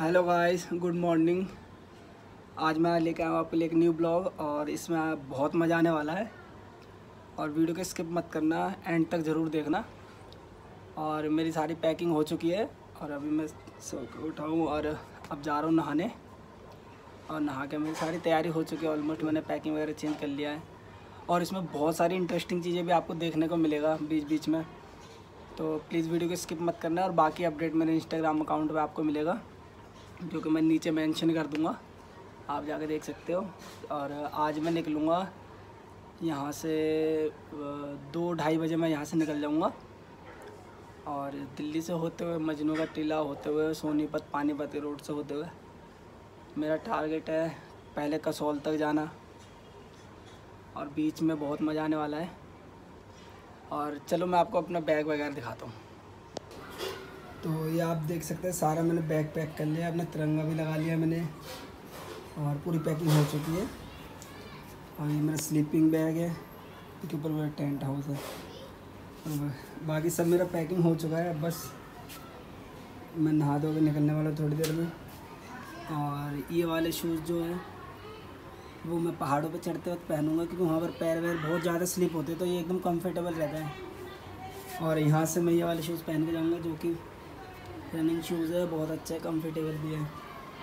Hello guys, good morning. आज मैं लेकर आया हूँ आपके लिए एक न्यू ब्लॉग और इसमें बहुत मज़ा आने वाला है। और वीडियो को स्किप मत करना, एंड तक ज़रूर देखना। और मेरी सारी पैकिंग हो चुकी है और अभी मैं सो के उठा हूँ और अब जा रहा हूँ नहाने। और नहा के मेरी सारी तैयारी हो चुकी है, ऑलमोस्ट मैंने पैकिंग वगैरह चेंज कर लिया है। और इसमें बहुत सारी इंटरेस्टिंग चीज़ें भी आपको देखने को मिलेगा बीच बीच में, तो प्लीज़ वीडियो को स्किप मत करना। और बाकी अपडेट मेरे इंस्टाग्राम अकाउंट पे आपको मिलेगा, जो कि मैं नीचे मेंशन कर दूंगा, आप जाकर देख सकते हो। और आज मैं निकलूँगा यहाँ से 2-2:30 बजे मैं यहाँ से निकल जाऊँगा। और दिल्ली से होते हुए, मजनू का टीला होते हुए, सोनीपत पानीपत रोड से होते हुए मेरा टारगेट है पहले कसौल तक जाना। और बीच में बहुत मज़ा आने वाला है। और चलो मैं आपको अपना बैग वगैरह दिखाता हूँ। तो ये आप देख सकते हैं, सारा मैंने बैग पैक कर लिया, अपना तिरंगा भी लगा लिया मैंने और पूरी पैकिंग हो चुकी है। और ये मेरा स्लीपिंग बैग है, इसके ऊपर मेरा टेंट हाउस है। और बाकी सब मेरा पैकिंग हो चुका है। बस मैं नहा धो के निकलने वाला थोड़ी देर में। और ये वाले शूज़ जो हैं वो मैं पहाड़ों पे चढ़ते वक्त पहनूंगा, क्योंकि वहाँ पर पैर वैर बहुत ज़्यादा स्लिप होते हैं, तो ये एकदम कंफर्टेबल रहता है। और यहाँ से मैं ये वाले शूज़ पहन के जाऊँगा, जो कि रनिंग शूज़ है, बहुत अच्छा है, कंफर्टेबल भी है।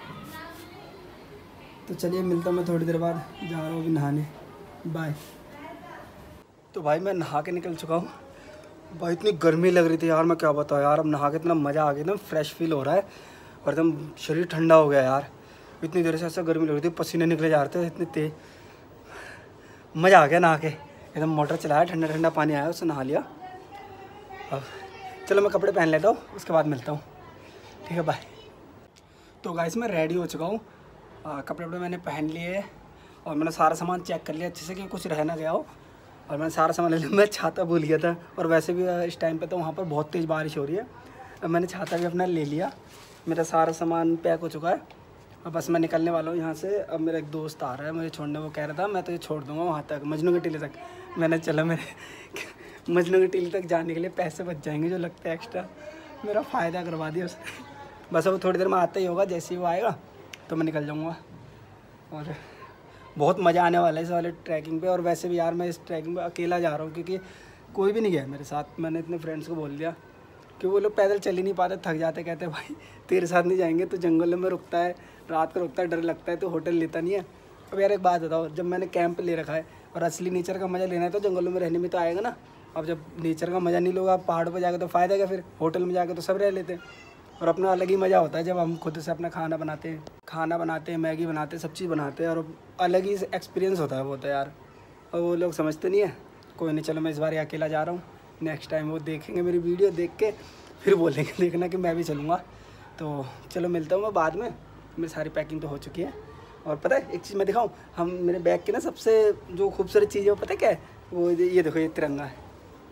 तो चलिए मिलता हूँ मैं थोड़ी देर बाद, जा रहा हूँ अभी नहाने। बाय। तो भाई मैं नहा के निकल चुका हूँ। भाई इतनी गर्मी लग रही थी यार, मैं क्या बताऊँ यार। अब नहा के इतना मज़ा आ गया, एकदम फ्रेश फील हो रहा है और एकदम शरीर ठंडा हो गया यार। इतनी देर से ऐसा गर्मी लग रही थी, पसीने निकले जा रहे थे इतने तेज। मज़ा आ गया नहा के, एकदम मोटर चलाया, ठंडा ठंडा पानी आया, उससे नहा लिया। अब चलो मैं कपड़े पहन लेता हूँ, उसके बाद मिलता हूँ, ठीक है, बाय। तो गाइस मैं रेडी हो चुका हूँ, कपड़े वपड़े मैंने पहन लिए और मैंने सारा सामान चेक कर लिया अच्छे से कि कुछ रह ना गया हो। और मैंने सारा सामान ले लिया। मैं छाता भूल गया था, और वैसे भी इस टाइम पे तो वहाँ पर बहुत तेज़ बारिश हो रही है। अब मैंने छाता भी अपना ले लिया, मेरा सारा सामान पैक हो चुका है। अब बस मैं निकलने वाला हूँ यहाँ से। अब मेरा एक दोस्त आ रहा है मुझे छोड़ने, वो कह रहा था मैं तो ये छोड़ दूँगा वहाँ तक, मजनू के टीले तक। मैंने चला, मेरे मजनू के टीले तक जाने के लिए पैसे बच जाएंगे जो लगता है एक्स्ट्रा, मेरा फ़ायदा करवा दिया उसने। बस अब थोड़ी देर में आता ही होगा, जैसे ही वो आएगा तो मैं निकल जाऊँगा। और बहुत मज़ा आने वाला है इस वाले ट्रैकिंग पे। और वैसे भी यार मैं इस ट्रैकिंग पे अकेला जा रहा हूँ, क्योंकि कोई भी नहीं गया मेरे साथ। मैंने इतने फ्रेंड्स को बोल दिया कि वो लोग पैदल चल ही नहीं पाते, थक जाते, कहते भाई तेरे साथ नहीं जाएंगे, तो जंगल में रुकता है, रात को रुकता है, डर लगता है, तो होटल लेता नहीं है। अब यार एक बात बताओ, जब मैंने कैंप ले रखा है और असली नेचर का मज़ा लेना है तो जंगलों में रहने में तो आएगा ना। अब जब नेचर का मज़ा नहीं लोगे आप पहाड़ों पर जाकर, तो फ़ायदा क्या फिर। होटल में जाकर तो सब रह लेते हैं। और अपना अलग ही मज़ा होता है जब हम खुद से अपना खाना बनाते हैं, मैगी बनाते हैं, सब चीज़ बनाते हैं, और अलग ही एक्सपीरियंस होता है वो तो यार। और वो लोग समझते नहीं है। कोई नहीं, चलो मैं इस बार अकेला जा रहा हूँ। नेक्स्ट टाइम वो देखेंगे मेरी वीडियो, देख के फिर बोलेंगे देखना कि मैं भी चलूँगा। तो चलो मिलता हूँ मैं बाद में। मेरी सारी पैकिंग तो हो चुकी है। और पता है एक चीज़ मैं दिखाऊँ, हम मेरे बैग की ना सबसे जो खूबसूरत चीज़ है वो पता है क्या है? वो ये देखो, ये तिरंगा है,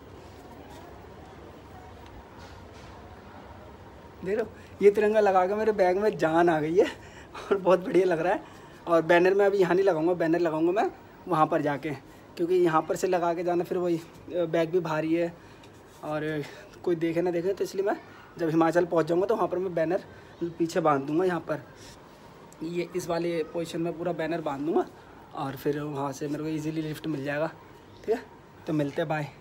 देख लो। ये तिरंगा लगा के मेरे बैग में जान आ गई है और बहुत बढ़िया लग रहा है। और बैनर मैं अभी यहाँ नहीं लगाऊंगा, बैनर लगाऊंगा मैं वहाँ पर जाके, क्योंकि यहाँ पर से लगा के जाना फिर वही बैग भी भारी है और कोई देखे ना देखे, तो इसलिए मैं जब हिमाचल पहुँच जाऊँगा तो वहाँ पर मैं बैनर पीछे बांध दूँगा। यहाँ पर ये इस वाले पोजीशन में पूरा बैनर बांध दूँगा और फिर वहाँ से मेरे को ईज़िली लिफ्ट मिल जाएगा, ठीक है। तो मिलते हैं, बाय।